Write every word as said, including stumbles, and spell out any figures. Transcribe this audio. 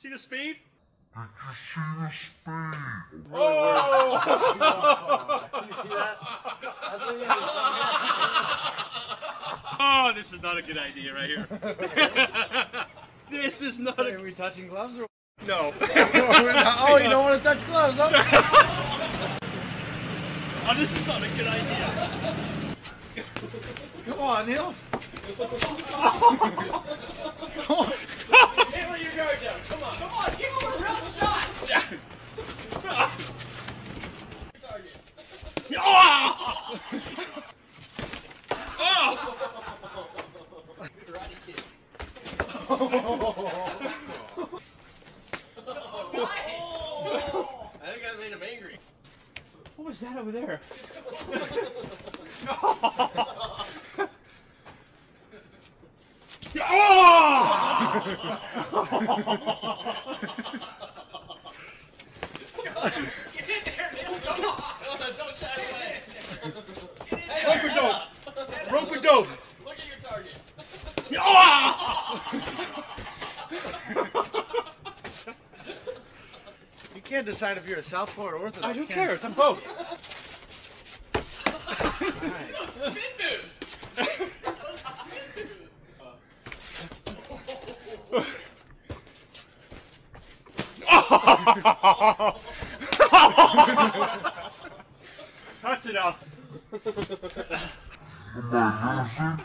See the speed? Did you see the speed? Oh! You see that? That's what you Oh, this is not a good idea right here. This is not Are a... we touching gloves or? No. Oh, you don't want to touch gloves, huh? Oh, this is not a good idea. Come on, Neil. Come on. Hammer your guard down. Come on. Come on. Give him a real shot. Target. Oh! Oh! Karate Kid. I think I made him angry. What was that over there? Oh! Get in there, Neil. Come on. Don't shy away. Get in there. Rope a dope. Rope a dope. Look at your target. Oh! You can't decide if you're a southpaw or orthodox. I don't can care. It's on both. Spin move. That's enough. Am I losing?